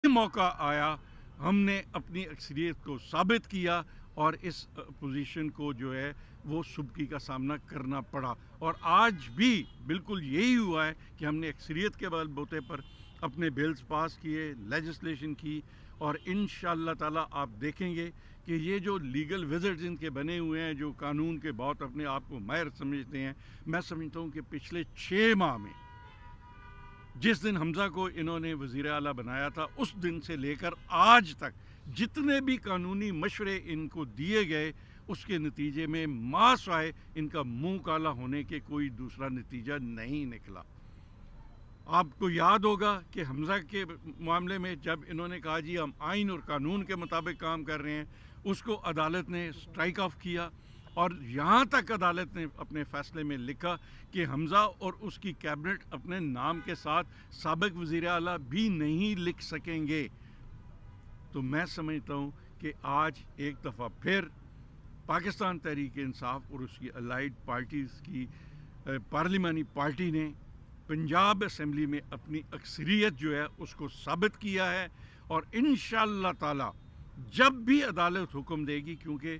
मौका आया, हमने अपनी अक्सरियत को साबित किया और इस पोजीशन को जो है वो सुबकी का सामना करना पड़ा। और आज भी बिल्कुल यही हुआ है कि हमने अक्सरियत के बलबूते पर अपने बिल्स पास किए, लेजिस्लेशन की, और इंशाअल्लाह ताला आप देखेंगे कि ये जो लीगल विज़र्ड्स इनके बने हुए हैं, जो कानून के बहुत अपने आप को माहिर समझते हैं, मैं समझता हूँ कि पिछले 6 माह में जिस दिन हमज़ा को इन्होंने वज़ीर आला बनाया था, उस दिन से लेकर आज तक जितने भी कानूनी मशवरे इनको दिए गए, उसके नतीजे में मासवाए इनका मुंह काला होने के कोई दूसरा नतीजा नहीं निकला। आपको याद होगा कि हमज़ा के मामले में जब इन्होंने कहा जी हम आइन और कानून के मुताबिक काम कर रहे हैं, उसको अदालत ने स्ट्राइक ऑफ किया, और यहाँ तक अदालत ने अपने फ़ैसले में लिखा कि हमज़ा और उसकी कैबिनेट अपने नाम के साथ साबिक़ वज़ीर आला भी नहीं लिख सकेंगे। तो मैं समझता हूँ कि आज एक दफ़ा फिर पाकिस्तान तहरीक इंसाफ और उसकी अलाइड पार्टीज़ की पार्लिमानी पार्टी ने पंजाब असम्बली में अपनी अक्सरियत जो है उसको साबित किया है। और इंशाअल्लाह ताला जब भी अदालत हुक्म देगी, क्योंकि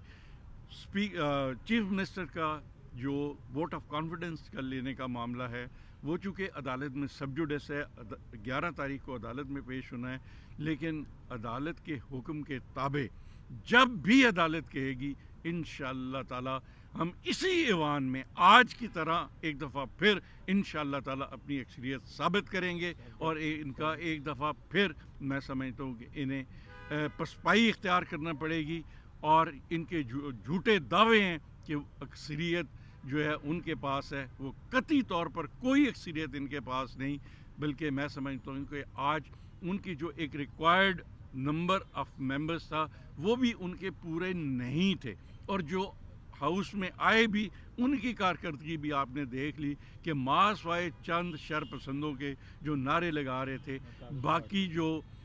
चीफ मिनिस्टर का जो वोट ऑफ कॉन्फिडेंस का लेने का मामला है वो चूँकि अदालत में सब जुडिस है, 11 तारीख को अदालत में पेश होना है, लेकिन अदालत के हुक्म के ताबे जब भी अदालत कहेगी इंशाअल्लाह ताला हम इसी ईवान में आज की तरह एक दफ़ा फिर इंशाअल्लाह ताला अपनी अक्सरियत साबित करेंगे। और इनका एक दफ़ा फिर मैं समझता हूँ कि इन्हें पसपाई इख्तियार करना पड़ेगी, और इनके झूठे दावे हैं कि अक्सरियत जो है उनके पास है, वो कतई तौर पर कोई अक्सरियत इनके पास नहीं, बल्कि मैं समझता हूँ कि आज उनकी जो एक रिक्वायर्ड नंबर ऑफ मेंबर्स था वो भी उनके पूरे नहीं थे, और जो हाउस में आए भी उनकी कारकर्दगी भी आपने देख ली कि मास वाए चंद शर पसंदों के जो नारे लगा रहे थे, बाकी जो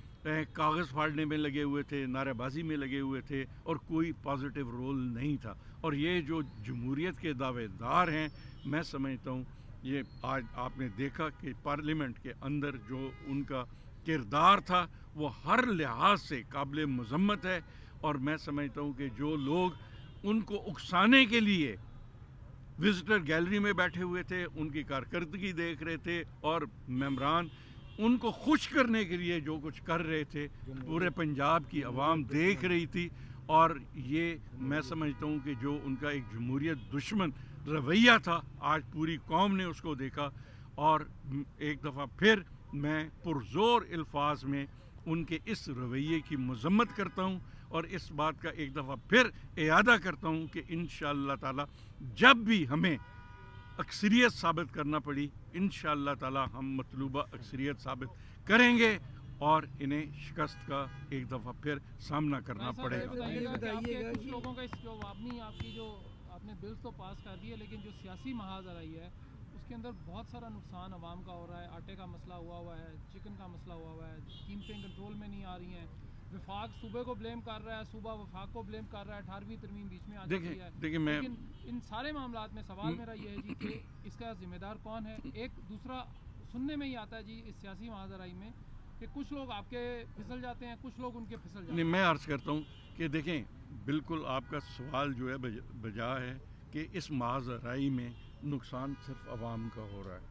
कागज़ फाड़ने में लगे हुए थे, नारेबाजी में लगे हुए थे, और कोई पॉजिटिव रोल नहीं था। और ये जो जमहूरियत के दावेदार हैं, मैं समझता हूँ ये आज आपने देखा कि पार्लियामेंट के अंदर जो उनका किरदार था वो हर लिहाज से काबिल मज़म्मत है। और मैं समझता हूँ कि जो लोग उनको उकसाने के लिए विजिटर गैलरी में बैठे हुए थे, उनकी कारकर्दगी देख रहे थे, और मेंबरान उनको खुश करने के लिए जो कुछ कर रहे थे, पूरे पंजाब की आवाम देख रही थी। और ये मैं समझता हूँ कि जो उनका एक जमहूरियत दुश्मन रवैया था, आज पूरी कौम ने उसको देखा। और एक दफ़ा फिर मैं पुरज़ोर अल्फाज में उनके इस रवैये की मज़म्मत करता हूँ, और इस बात का एक दफ़ा फिर इयादा करता हूँ कि इंशाअल्लाह ताला जब भी हमें अक्सरियत साबित करना पड़ी, इंशाअल्लाह ताला हम मतलूबा अक्सरियत साबित करेंगे और इन्हें शिकस्त का एक दफ़ा फिर सामना करना पड़ेगा। कुछ लोगों का इस जो आपकी जो आपने बिल्स तो पास कर दिए, लेकिन जो सियासी महाज आ रही है उसके अंदर बहुत सारा नुकसान आवाम का हो रहा है। आटे का मसला हुआ है, चिकन का मसला हुआ है, कीमतें कंट्रोल में नहीं आ रही हैं। वफाक सूबे को ब्लेम कर रहा है, सूबा वफाक को ब्लेम कर रहा है, 18वीं तरमीम बीच में आ जाती है। लेकिन इन सारे मामलात में सवाल मेरा ये है जी कि इसका जिम्मेदार कौन है। एक दूसरा सुनने में ही आता है जी इस सियासी महाजराई में कि कुछ लोग आपके फिसल जाते हैं, कुछ लोग उनके फिसल जाते हैं। मैं अर्ज़ करता हूँ कि देखें, बिल्कुल आपका सवाल जो है बजा है कि इस महाजराई में नुकसान सिर्फ आवाम का हो रहा है।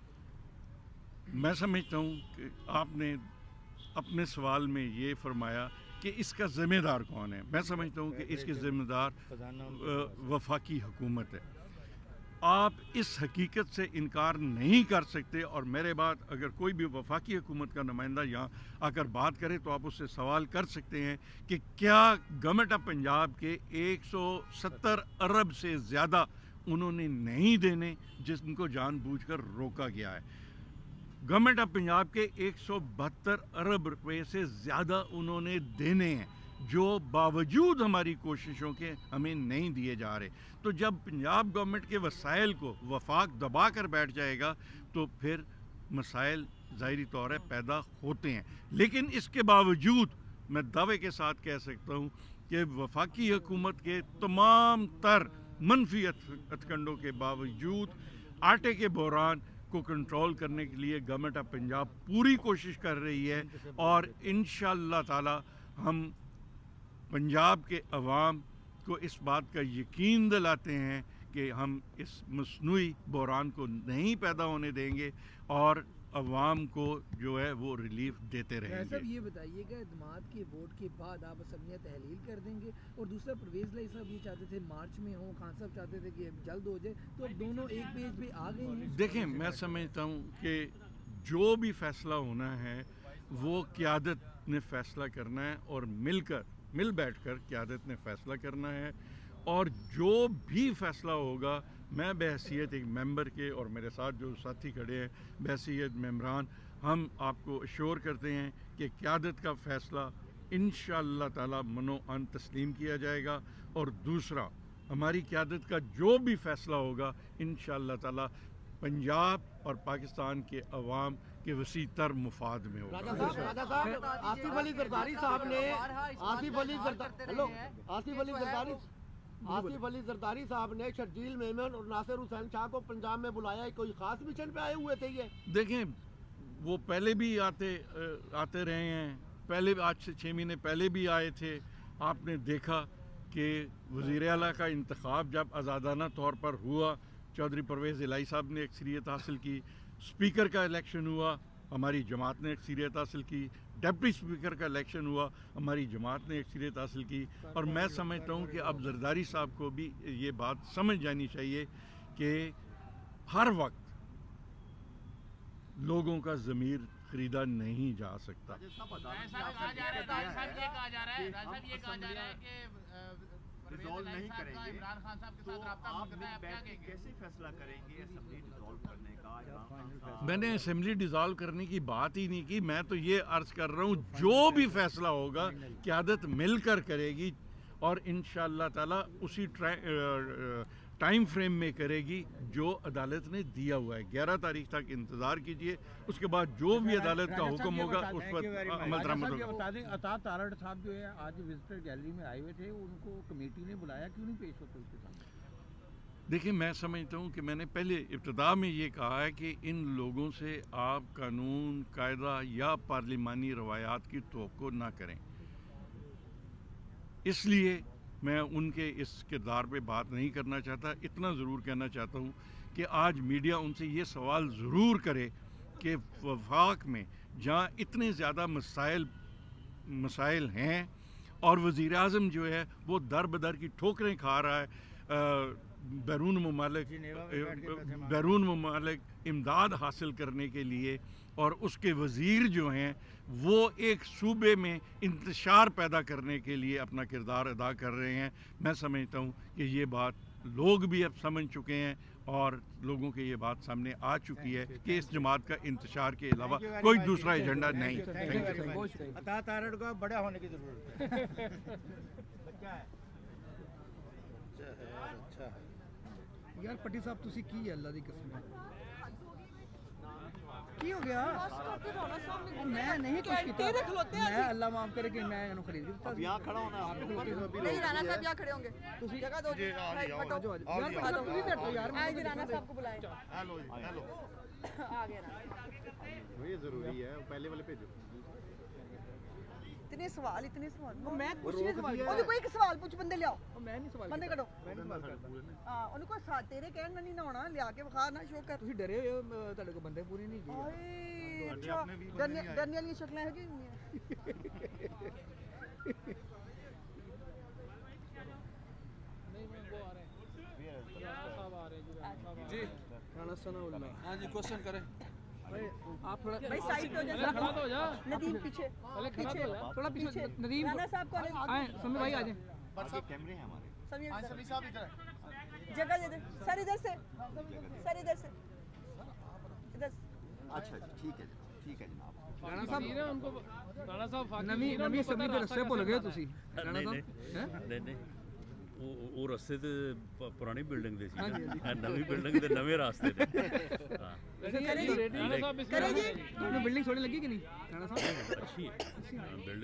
मैं समझता हूँ कि आपने अपने सवाल में ये फरमाया कि इसका ज़िम्मेदार कौन है। मैं समझता हूँ कि इसके ज़िम्मेदार वफाकी हुकूमत है। आप इस हकीकत से इनकार नहीं कर सकते, और मेरे बाद अगर कोई भी वफाकी हुकूमत का नुमाइंदा यहाँ आकर बात करे तो आप उससे सवाल कर सकते हैं कि क्या गवर्नमेंट ऑफ पंजाब के 170 अरब से ज़्यादा उन्होंने नहीं देने जिनको जानबूझकर रोका गया है। गवर्नमेंट ऑफ पंजाब के 172 अरब रुपए से ज़्यादा उन्होंने देने हैं, जो बावजूद हमारी कोशिशों के हमें नहीं दिए जा रहे। तो जब पंजाब गवर्नमेंट के वसाइल को वफाक दबा कर बैठ जाएगा तो फिर मसाइल ज़ाहिरी तौर है पैदा होते हैं। लेकिन इसके बावजूद मैं दावे के साथ कह सकता हूँ कि वफाकी हुकूमत के तमाम तर मनफी हथकंडों के बावजूद आटे के बहरान को कंट्रोल करने के लिए गवर्नमेंट ऑफ पंजाब पूरी कोशिश कर रही है और इंशाअल्लाह ताला हम पंजाब के अवाम को इस बात का यकीन दिलाते हैं कि हम इस मसनूई बहरान को नहीं पैदा होने देंगे और अवाम को जो है वो रिलीफ देते रहेंगे। साहब ये बताइएगा दामाद के वोट के बाद आप असमिया तहलील कर देंगे, और दूसरा परवेज़ लाई साहब ये चाहते थे मार्च में हो, खान साहब चाहते थे कि जल्द हो जाए, तो अब दोनों एक पेज पे आ गए हैं। देखें, मैं समझता हूँ कि जो भी फैसला होना है वो क़यादत ने फैसला करना है और मिल बैठकर क़यादत ने फैसला करना है, और जो भी फैसला होगा मैं बहैसियत एक मेंबर के और मेरे साथ जो साथी खड़े हैं बहैसियत मेंबरान, हम आपको अश्योर करते हैं कि क़यादत का फ़ैसला इंशाअल्लाह ताला मनो-अन तस्लीम किया जाएगा, और दूसरा हमारी क़यादत का जो भी फ़ैसला होगा इंशाअल्लाह ताला पंजाब और पाकिस्तान के अवाम के वसी तर मुफाद में होगा। राजा साहब, आसिफ अली जरदारी साहब ने आसिफ अली जरदारी साहब ने शर्जील मेमन और नासिर हुसैन शाह को पंजाब में बुलाया है, कोई खास मिशन पे आए हुए थे ये? देखें, वो पहले भी आते रहे हैं, पहले आज से 6 महीने पहले भी आए थे। आपने देखा कि वज़ीर आला का इंतखाब जब आज़ादाना तौर पर हुआ, चौधरी परवेज़ इलाही साहब ने अक्सरियत हासिल की, स्पीकर का इलेक्शन हुआ, हमारी जमात ने अक्सरियत हासिल की, डिप्टी स्पीकर का इलेक्शन हुआ, हमारी जमात ने अक्सरियत हासिल की, और मैं समझता हूँ कि अब जरदारी साहब को भी ये बात समझ जानी चाहिए कि हर वक्त लोगों का ज़मीर खरीदा नहीं जा सकता। रिजॉल्व नहीं करेंगे इमरान खान साहब के साथ राब्ता आप बैठ के कैसे फैसला करेंगे असेंबली डिसॉल्व करने का? इमरान खान साहब, मैंने असेंबली डिसॉल्व करने की बात ही नहीं की, मैं तो ये अर्ज कर रहा हूँ जो भी फैसला होगा क़यादत मिलकर करेगी और इंशाअल्लाह ताला उसी टाइम फ्रेम में करेगी जो अदालत ने दिया हुआ है। 11 तारीख तक इंतज़ार कीजिए, उसके बाद जो भी अदालत का हुक्म होगा उस पर अमल दरामद होगा। बता दें, अता तारड़ साहब जो है आज विजिटर गैलरी में आए हुए थे, उनको कमेटी ने बुलाया, क्यों नहीं पेश होते उसके सामने? देखिए, मैं समझता हूँ कि मैंने पहले इब्तिदा में ये कहा है कि इन लोगों से आप कानून, कायदा या पार्लिमानी रवायात की तवक्को ना करें, इसलिए मैं उनके इस किरदार पे बात नहीं करना चाहता। इतना ज़रूर कहना चाहता हूँ कि आज मीडिया उनसे ये सवाल ज़रूर करे कि वफाक में जहाँ इतने ज़्यादा मसाइल हैं और वज़ीर आज़म जो है वो दर बदर की ठोकरें खा रहा है, बैरून ममालिक इमदाद हासिल करने के लिए, और उसके वज़ीर जो हैं वो एक सूबे में इंतशार पैदा करने के लिए अपना किरदार अदा कर रहे हैं। मैं समझता हूँ कि ये बात लोग भी अब समझ चुके हैं और लोगों के ये बात सामने आ चुकी है कि इस जमात का इंतशार के अलावा कोई दूसरा एजेंडा नहीं। अता तारड़ को बड़ा होने की जरूरत है। यार पट्टी साहब तुसी की है अल्लाह दी कसम की हो गया? मैं नहीं कुछ किया, मैं अल्लाह माफ करे कि मैं इन्हों खरीद अब यहाँ खड़ा होना है नहीं, राणा साहब यहाँ खड़े होंगे, जगह दो जी, यार जी राणा साहब को बुलाएं। हेलो हेलो आ गया राणा। ये जरूरी है, पहले वाले भेजो। इतने सवाल मैं कुछ नहीं सवाल ਉਹਨੂੰ ਕੋਈ ਇੱਕ ਸਵਾਲ ਪੁੱਛ, ਬੰਦੇ ਲਿਆਓ, मैं नहीं सवाल ਬੰਦੇ ਕੱਢੋ। मैं नहीं सवाल करता। ਹਾਂ, ਉਹਨੂੰ ਕੋਈ ਤੇਰੇ ਕਹਿਣ ਨਾਲ ਨਹੀਂ ਨਾ ਹੋਣਾ, ਲਿਆ ਕੇ ਵਿਖਾ ਨਾ, ਸ਼ੋਅ ਕਰ। ਤੁਸੀਂ ਡਰੇ ਹੋਏ ਹੋ, ਤੁਹਾਡੇ ਕੋਲ ਬੰਦੇ ਪੂਰੇ ਨਹੀਂ ਗਏ। ਓਏ ਅੱਛਾ, ਡਰਨੇ ਵਾਲੀਆਂ ਸ਼ਕਲਾਂ ਇਹੋ ਜਿਹੀਆਂ ਹੁੰਦੀਆਂ। नहीं मैं वो आ रहे हैं, राणा साहब आ रहे हैं जी, राणा साहब जी राणा सनाउल्लाह, हाँ जी, क्वेश्चन करें। आप थोड़ा भाई साइड पे हो पहले खड़ा तो हो जा, नदीम पीछे, पहले खड़ा तो हो जा। थोड़ा पीछे नदीम राणा साहब को आए, समय भाई आ जाए। आगे कैमरे हैं हमारे। सभी साहब इधर जगह दे दे सर, इधर से सर, इधर से इधर। अच्छा जी, ठीक है जनाब। राणा साहब वज़ीर हैं, उनको राणा साहब फाकी नवी वज़ीर हैं, नवी उनको सभी पता ਦੇ रास्ता ਰਸਤੇ ਭੁੱਲ कैसे ਗਏ जाना ਤੁਸੀਂ है। ਰਾਣਾ ਸਾਹਿਬ ਹੈਂ? ਨਹੀਂ ਉਹ ਰਸਤੇ ਤੇ ਪੁਰਾਣੀ ਬਿਲਡਿੰਗ ਦੇ ਸੀ ਨਾ, ਹਾਂਜੀ, ਇਹ ਨਵੀਂ ਬਿਲਡਿੰਗ ਦੇ ਨਵੇਂ ਰਾਸਤੇ ਨੇ। ਹਾਂ राणा साहब बिस्मिल्लाह ਤੁਹਾਨੂੰ ਬਿਲਡਿੰਗ ਸੋਹਣੀ ਲੱਗੀ ਕਿ ਨਹੀਂ ਰਾਣਾ ਸਾਹਿਬ? ਅੱਛੀ ਹੈ ਬਿਲਡਿੰਗ।